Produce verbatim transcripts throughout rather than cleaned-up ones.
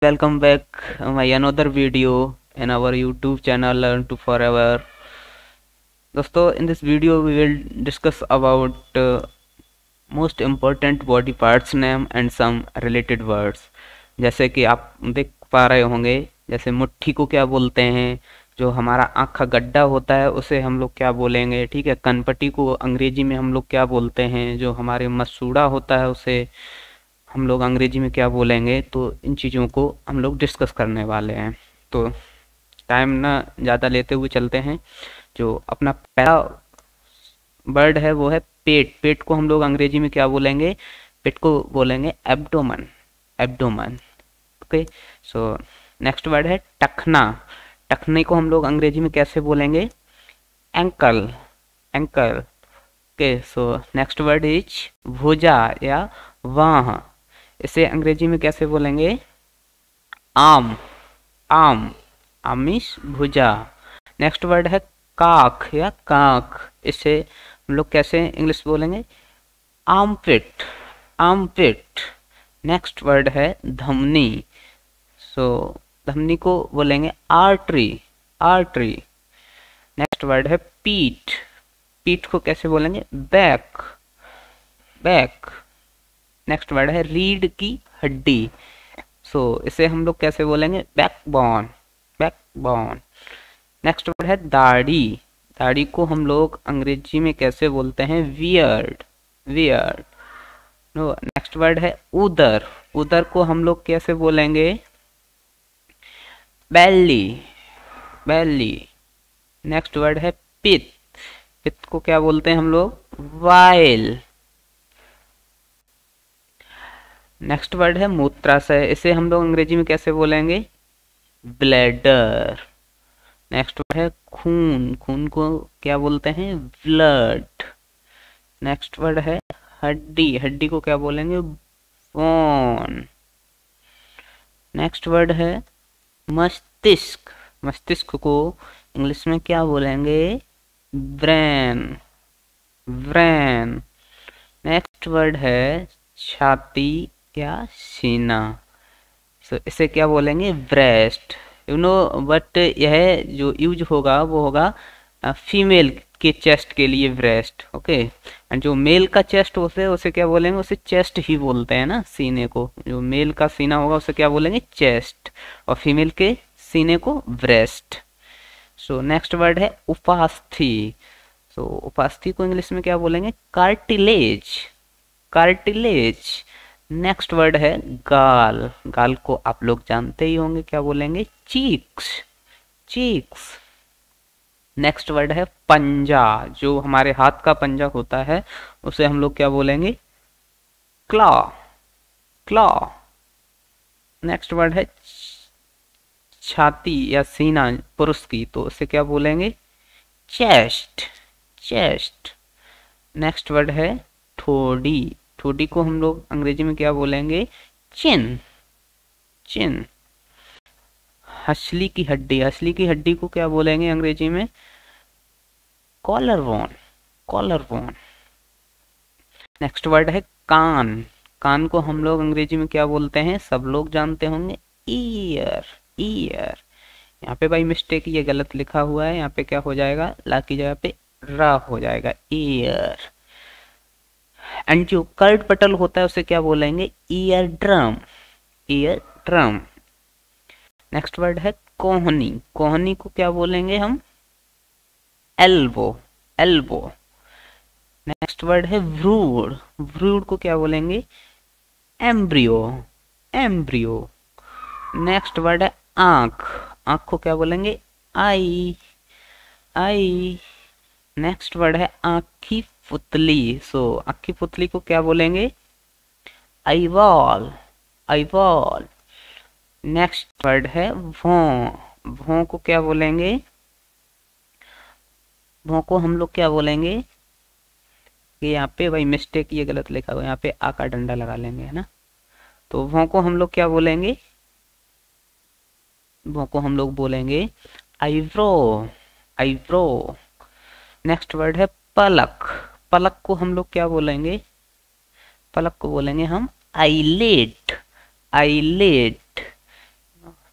welcome back uh, my another video in our YouTube channel Learn to Forever. दोस्तों, in this video we will discuss about uh, most important body parts name and some related words. जैसे कि आप देख पा रहे होंगे, जैसे मुट्ठी को क्या बोलते हैं, जो हमारा आँख का गड्ढा होता है उसे हम लोग क्या बोलेंगे, ठीक है। कनपट्टी को अंग्रेजी में हम लोग क्या बोलते हैं, जो हमारे मसूड़ा होता है उसे हम लोग अंग्रेजी में क्या बोलेंगे। तो इन चीज़ों को हम लोग डिस्कस करने वाले हैं। तो टाइम ना ज़्यादा लेते हुए चलते हैं। जो अपना पहला वर्ड है वो है पेट। पेट को हम लोग अंग्रेजी में क्या बोलेंगे, पेट को बोलेंगे abdomen, abdomen. Okay, so next word है टखना। टखने को हम लोग अंग्रेजी में कैसे बोलेंगे, ankle, ankle. Okay, so next word is भुजा या वाह। इसे अंग्रेजी में कैसे बोलेंगे, आम, आम, आमिष भुजा। नेक्स्ट वर्ड है काख या काख। इसे हम लोग कैसे इंग्लिश बोलेंगे, आर्मपिट, आर्मपिट। नेक्स्ट वर्ड है धमनी। सो धमनी को बोलेंगे आर्टरी, आर्टरी। नेक्स्ट वर्ड है पीठ। पीठ को कैसे बोलेंगे, बैक, बैक। नेक्स्ट वर्ड है रीढ़ की हड्डी। सो so, इसे हम लोग कैसे बोलेंगे, बैकबोन, बैकबोन। नेक्स्ट वर्ड है दाढ़ी। दाढ़ी को हम लोग अंग्रेजी में कैसे बोलते हैं, weird, weird. No, next word है उदर। उदर को हम लोग कैसे बोलेंगे, बेली, बेली। नेक्स्ट वर्ड है पित्त। पित्त को क्या बोलते हैं हम लोग, वाइल। नेक्स्ट वर्ड है मूत्राशय। इसे हम लोग अंग्रेजी में कैसे बोलेंगे, ब्लैडर। नेक्स्ट वर्ड है खून। खून को क्या बोलते हैं, ब्लड। नेक्स्ट वर्ड है हड्डी। हड्डी को क्या बोलेंगे, बोन। नेक्स्ट वर्ड है मस्तिष्क। मस्तिष्क को इंग्लिश में क्या बोलेंगे, ब्रेन, ब्रेन। नेक्स्ट वर्ड है छाती या सीना। सो so, इसे क्या बोलेंगे, ब्रेस्ट। यू नो बट यह जो यूज होगा वो होगा फीमेल के चेस्ट के लिए ब्रेस्ट। ओके, एंड जो मेल का चेस्ट होते है उसे क्या बोलेंगे, उसे चेस्ट ही बोलते हैं ना, सीने को। जो मेल का सीना होगा उसे क्या बोलेंगे, चेस्ट, और फीमेल के सीने को ब्रेस्ट। सो नेक्स्ट वर्ड है उपास्थि। सो so, उपास्थि को इंग्लिश में क्या बोलेंगे, कार्टिलेज, कार्टिलेज। नेक्स्ट वर्ड है गाल। गाल को आप लोग जानते ही होंगे, क्या बोलेंगे, चीक्स, चीक्स। नेक्स्ट वर्ड है पंजा। जो हमारे हाथ का पंजा होता है उसे हम लोग क्या बोलेंगे, क्लॉ, क्लॉ। नेक्स्ट वर्ड है छाती या सीना पुरुष की, तो उसे क्या बोलेंगे, चेस्ट, चेस्ट। नेक्स्ट वर्ड है ठोड़ी। ठोड़ी को हम लोग अंग्रेजी में क्या बोलेंगे, चिन, चिन। हंसली की हड्डी। हंसली की हड्डी को क्या बोलेंगे अंग्रेजी में, collar bone, collar bone. Next word है कान। कान को हम लोग अंग्रेजी में क्या बोलते हैं, सब लोग जानते होंगे, ईयर, ईयर। यहाँ पे भाई मिस्टेक, ये गलत लिखा हुआ है। यहाँ पे क्या हो जाएगा, ला की जगह पे रा हो जाएगा, ईयर। एंड जो कर्ड पटल होता है उसे क्या बोलेंगे, ear drum, ear drum. Next word है कोहनी। कोहनी को क्या बोलेंगे हम, एल्बो, एल्बो। नेक्स्ट वर्ड है व्रूड। व्रूड को क्या बोलेंगे, एम्ब्रियो, एम्ब्रियो। नेक्स्ट वर्ड है आंख। आंख को क्या बोलेंगे, आई, आई। नेक्स्ट वर्ड है आंख की पुतली। सो so, आंख की पुतली को क्या बोलेंगे, आईबॉल, आईबॉल। नेक्स्ट वर्ड है भौं। भौं को क्या बोलेंगे, भौं को हम लोग क्या बोलेंगे, कि यहाँ पे भाई मिस्टेक, ये गलत लिखा हुआ है, यहाँ पे आ का डंडा लगा लेंगे, है ना। तो भौं को हम लोग क्या बोलेंगे, भौं को हम लोग बोलेंगे आईब्रो, आईब्रो। नेक्स्ट वर्ड है पलक। पलक को हम लोग क्या बोलेंगे, पलक को बोलेंगे हम आईलेट, आईलेट।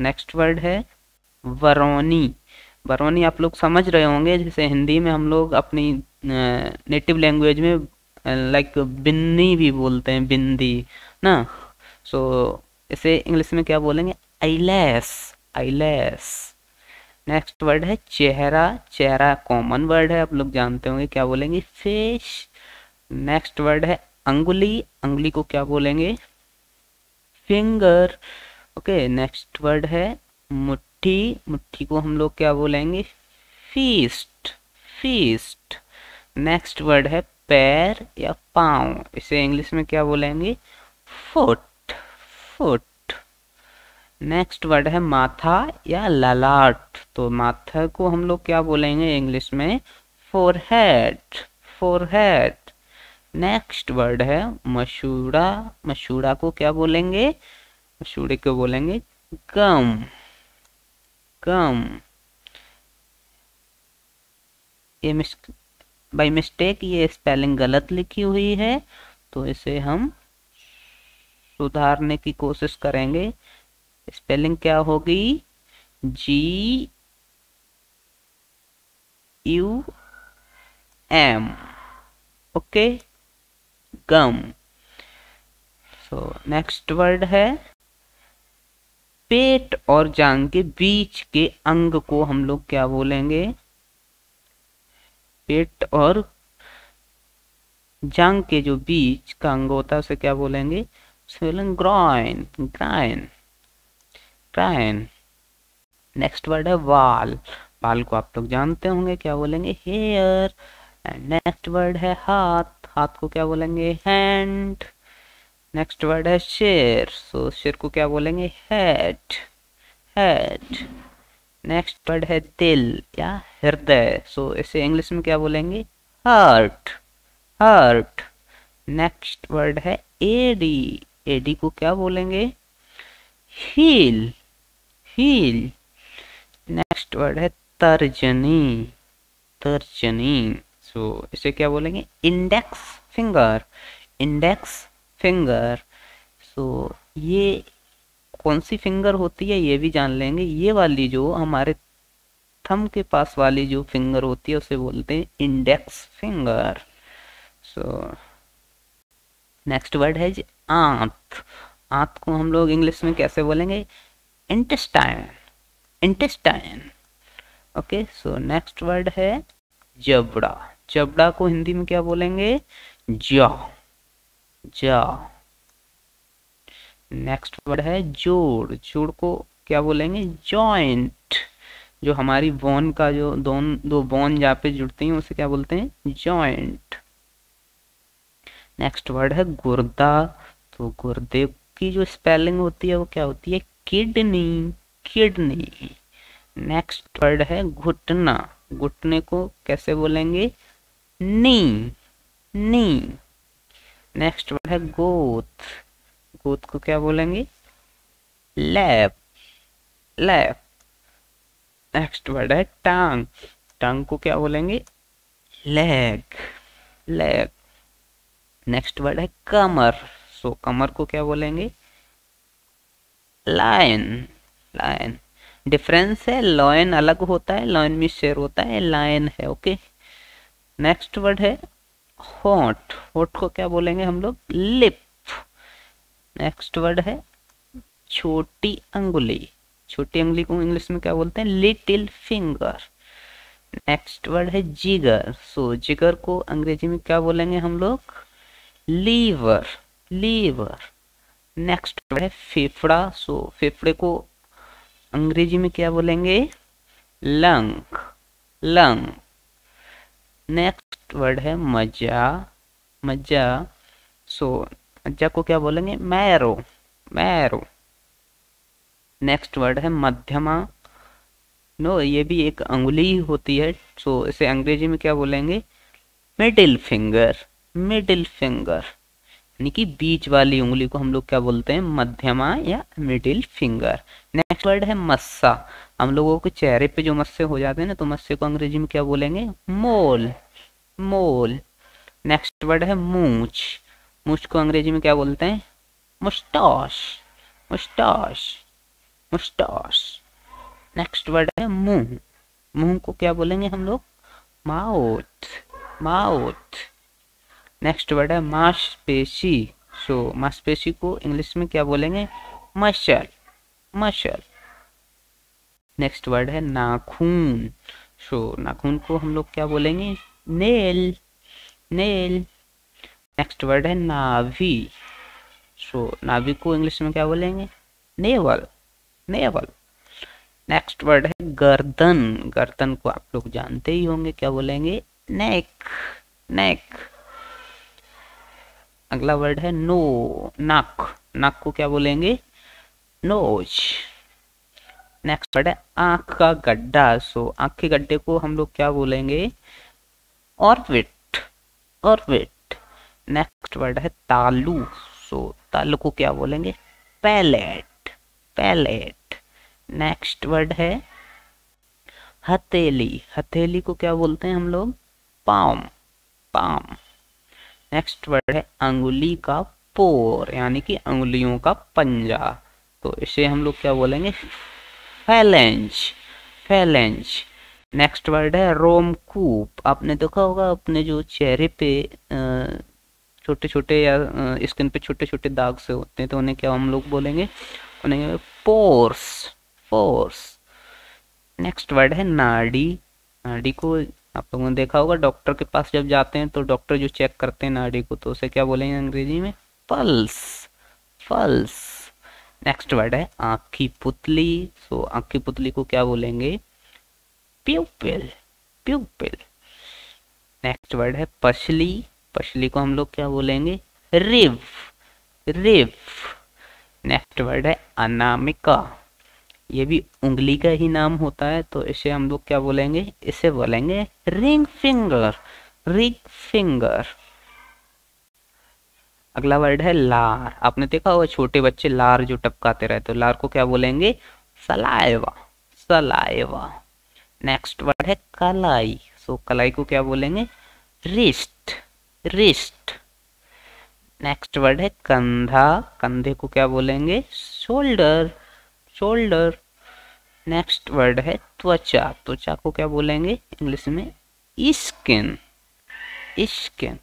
नेक्स्ट वर्ड है बरौनी। बरौनी आप लोग समझ रहे होंगे, जैसे हिंदी में हम लोग अपनी नेटिव लैंग्वेज में लाइक बिन्नी भी बोलते हैं, बिंदी ना। सो इसे इंग्लिश में क्या बोलेंगे? Eyelash, eyelash. नेक्स्ट वर्ड है चेहरा। चेहरा कॉमन वर्ड है, आप लोग जानते होंगे, क्या बोलेंगे? फेस। नेक्स्ट वर्ड है अंगुली। अंगुली को क्या बोलेंगे? फिंगर। ओके। नेक्स्ट वर्ड है मुट्ठी। मुट्ठी को हम लोग क्या बोलेंगे? Feast, feast. नेक्स्ट वर्ड है पैर या पाँव। इसे इंग्लिश में क्या बोलेंगे? Foot, foot. नेक्स्ट वर्ड है माथा या ललाट। तो माथा को हम लोग क्या बोलेंगे इंग्लिश में? Forehead, forehead. नेक्स्ट वर्ड है मसूड़ा। मसूड़ा को क्या बोलेंगे? मसूड़े को बोलेंगे गम, गम। ये मिस बाय मिस्टेक ये स्पेलिंग गलत लिखी हुई है, तो इसे हम सुधारने की कोशिश करेंगे। स्पेलिंग क्या होगी? G U M. Okay, gum. So next word है पेट और जांघ के बीच के अंग को हम लोग क्या बोलेंगे? पेट और जांघ के जो बीच का अंग होता है उसे क्या बोलेंगे? उसे बोलेंगे groin, groin, groin. Next word है वाल। वाल को आप लोग जानते होंगे, क्या बोलेंगे? हेयर। एंड नेक्स्ट वर्ड है हाथ। हाथ को क्या बोलेंगे? हैंड। नेक्स्ट वर्ड है शेर। सो शेर को क्या बोलेंगे? Head, head. नेक्स्ट वर्ड है दिल या हृदय। सो इसे इंग्लिश में क्या बोलेंगे? Heart, heart. नेक्स्ट वर्ड है एडी। एडी को क्या बोलेंगे? Heal, heal. नेक्स्ट वर्ड है तर्जनी, तर्जनी। सो इसे क्या बोलेंगे? Index finger, index finger. So ये कौन सी फिंगर होती है ये भी जान लेंगे। ये वाली जो हमारे थंब के पास वाली जो फिंगर होती है उसे बोलते हैं index finger. So next word है जी आंत। आंत को हम लोग इंग्लिश में कैसे बोलेंगे? Intestine, intestine. Okay. So next word है जबड़ा। जबड़ा को हिंदी में क्या बोलेंगे? Jaw, jaw. नेक्स्ट वर्ड है जोड़। जोड़ को क्या बोलेंगे? जॉइंट। जो हमारी बोन का जो दोन दो बोन जहाँ पे जुड़ती हैं उसे क्या बोलते हैं? जॉइंट। नेक्स्ट वर्ड है गुर्दा। तो गुर्दे की जो स्पेलिंग होती है वो क्या होती है? Kidney, kidney. नेक्स्ट वर्ड है घुटना। घुटने को कैसे बोलेंगे? नी, नी। नेक्स्ट वर्ड है गोद। गोद को क्या बोलेंगे? Lap, lap. नेक्स्ट वर्ड है टांग। टांग को क्या बोलेंगे? Leg, leg. नेक्स्ट वर्ड है कमर। सो कमर को क्या बोलेंगे? Loin, loin. डिफरेंस है, लॉयन अलग होता है, लॉयन में शेर होता है, लायन है। ओके। नेक्स्ट वर्ड है होंठ। होंठ को क्या बोलेंगे हम लोग? लिप। नेक्स्ट वर्ड है छोटी अंगुली। छोटी अंगुली को इंग्लिश में क्या बोलते हैं? Little finger. नेक्स्ट वर्ड है जिगर। सो जिगर को अंग्रेजी में क्या बोलेंगे हम लोग? Liver, liver. नेक्स्ट वर्ड है फेफड़ा। सो फेफड़े को अंग्रेजी में क्या बोलेंगे? Lung, lung. नेक्स्ट वर्ड है मज्जा, मज्जा। सो मज्जा को क्या बोलेंगे? Marrow, marrow. नेक्स्ट वर्ड है मध्यमा। नो, ये भी एक अंगुली ही होती है। सो इसे अंग्रेजी में क्या बोलेंगे? Middle finger, middle finger. यानी कि बीच वाली उंगली को हम लोग क्या बोलते हैं? मध्यमा या मिडिल फिंगर। नेक्स्ट वर्ड है मस्सा। हम लोगों के चेहरे पे जो मस्से हो जाते हैं ना, तो मस्से को अंग्रेजी में क्या बोलेंगे? मोल, मोल। नेक्स्ट वर्ड है मूंछ। मूंछ को अंग्रेजी में क्या बोलते हैं? मुस्टॉश, मुस्टॉश। मुस्टास। नेक्स्ट वर्ड है मुंह। मुंह को क्या बोलेंगे हम लोग? Mouth, mouth. नेक्स्ट वर्ड है मांसपेशी। सो मांसपेशी को इंग्लिश में क्या बोलेंगे? Muscle, muscle. नेक्स्ट वर्ड है नाखून। सो नाखून को हम लोग क्या बोलेंगे? Nail, nail. नेक्स्ट वर्ड है नाभि। सो नाभि को इंग्लिश में क्या बोलेंगे? Naval, naval. नेक्स्ट वर्ड है गर्दन। गर्दन को आप लोग जानते ही होंगे, क्या बोलेंगे? नेक, नेक। अगला वर्ड है नो, नाक। नाक को क्या बोलेंगे? नोज। नेक्स्ट वर्ड है आंख का गड्ढा। सो आंख के गड्ढे को हम लोग क्या बोलेंगे? Orbit, orbit. नेक्स्ट वर्ड है तालू। सो तालू को क्या बोलेंगे? Palette, palette. नेक्स्ट वर्ड है हथेली। हथेली को क्या बोलते हैं हम लोग? Palm, palm. नेक्स्ट वर्ड है अंगुली का पोर, यानी कि अंगुलियों का पंजा। तो इसे हम लोग क्या बोलेंगे? Phalange, phalange. नेक्स्ट वर्ड है रोमकूप। आपने देखा होगा अपने जो चेहरे पे छोटे छोटे या स्किन पे छोटे छोटे दाग से होते हैं, तो उन्हें क्या हम लोग बोलेंगे? उन्हें पोर्स, पोर्स। नेक्स्ट वर्ड है नाड़ी। नाड़ी को आप लोगों ने देखा होगा, डॉक्टर के पास जब जाते हैं तो डॉक्टर जो चेक करते हैं नाड़ी को, तो उसे क्या बोलेंगे अंग्रेजी में? Pulse, pulse. नेक्स्ट वर्ड है आँख की पुतली। सो आँख की पुतली को क्या बोलेंगे? प्यूपिल, प्यूपिल। नेक्स्ट वर्ड है पसली। पसली को हम लोग क्या बोलेंगे? रिव, रिव। नेक्स्ट वर्ड है अनामिका। ये भी उंगली का ही नाम होता है, तो इसे हम लोग क्या बोलेंगे? इसे बोलेंगे रिंग फिंगर, रिंग फिंगर। अगला वर्ड है लार। आपने देखा होगा छोटे बच्चे लार जो टपकाते रहते, तो लार को क्या बोलेंगे? Saliva, saliva. नेक्स्ट वर्ड है कलाई। सो कलाई को क्या बोलेंगे? Wrist, wrist. नेक्स्ट वर्ड है कंधा। कंधे को क्या बोलेंगे? Shoulder, shoulder. नेक्स्ट वर्ड है त्वचा। त्वचा को क्या बोलेंगे इंग्लिश में? Skin, skin.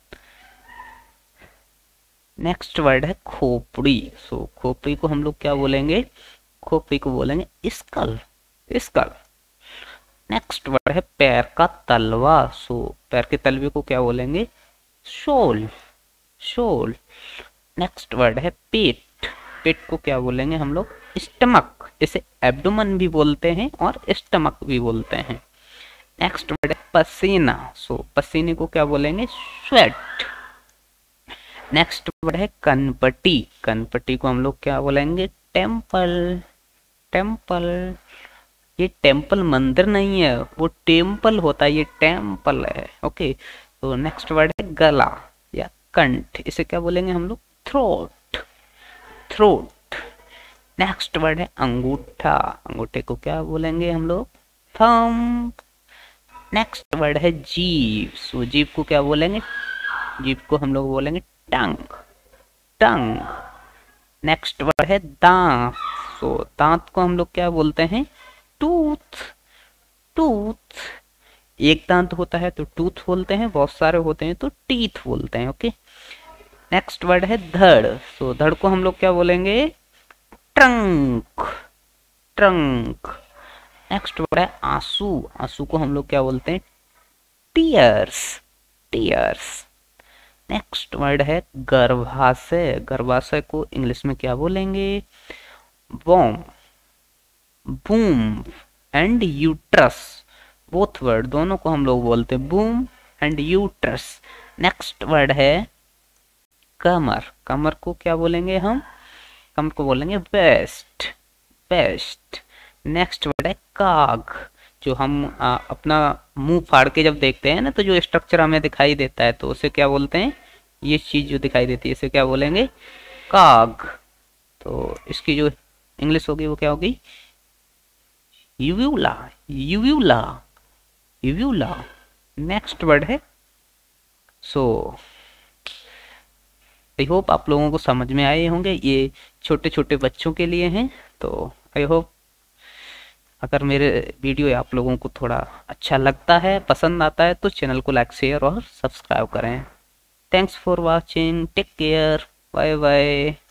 नेक्स्ट वर्ड है खोपड़ी। सो खोपड़ी को हम लोग क्या बोलेंगे? खोपड़ी को बोलेंगे स्कल, स्कल। नेक्स्ट वर्ड है पैर का तलवा। सो पैर के तलवे को क्या बोलेंगे? शोल, शोल। नेक्स्ट वर्ड है पेट। पेट को क्या बोलेंगे हम लोग? स्टमक। इसे एब्डोमन भी बोलते हैं और स्टमक भी बोलते हैं। नेक्स्ट वर्ड है पसीना। सो पसीने को क्या बोलेंगे? स्वेट। नेक्स्ट वर्ड है कनपटी। कनपटी को हम लोग क्या बोलेंगे? Temple, temple. ये टेम्पल मंदिर नहीं है, वो टेम्पल होता है, ये टेम्पल है। ओके। तो नेक्स्ट वर्ड है गला या कंठ। इसे क्या बोलेंगे हम लोग? Throat, throat. नेक्स्ट वर्ड है अंगूठा। अंगूठे को क्या बोलेंगे हम लोग? थंब। नेक्स्ट वर्ड है जीभ। सो जीभ को क्या बोलेंगे? जीभ को हम लोग बोलेंगे टंग, टंग। नेक्स्ट वर्ड है दांत। सो दांत को हम लोग क्या बोलते हैं? Tooth, tooth. एक दांत होता है तो टूथ बोलते हैं, बहुत सारे होते हैं तो टीथ बोलते हैं। ओके। नेक्स्ट वर्ड है धड़। सो धड़ को हम लोग क्या बोलेंगे? Trunk, trunk. नेक्स्ट वर्ड है आंसू। आंसू को हम लोग क्या बोलते हैं? Tears, tears. नेक्स्ट वर्ड है गर्भाशय। गर्भाशय को इंग्लिश में क्या बोलेंगे? वॉम, बूम एंड यूट्रस। बोथ वर्ड दोनों को हम लोग बोलते हैं बूम एंड यूट्रस। नेक्स्ट वर्ड है कमर। कमर को क्या बोलेंगे हम? कमर को बोलेंगे वेस्ट, वेस्ट। नेक्स्ट वर्ड है काग। जो हम आ, अपना मुंह फाड़ के जब देखते हैं ना, तो जो स्ट्रक्चर हमें दिखाई देता है, तो उसे क्या बोलते हैं? ये चीज जो दिखाई देती है इसे क्या बोलेंगे? काग। तो इसकी जो इंग्लिश होगी वो क्या होगी? यूव्यूला, यूव्यूला, यूव्यूला। नेक्स्ट वर्ड है सो आई होप आप लोगों को समझ में आए होंगे। ये छोटे छोटे बच्चों के लिए हैं, तो आई होप अगर मेरे वीडियो आप लोगों को थोड़ा अच्छा लगता है, पसंद आता है, तो चैनल को लाइक शेयर और सब्सक्राइब करें। Thanks for watching, take care, bye bye.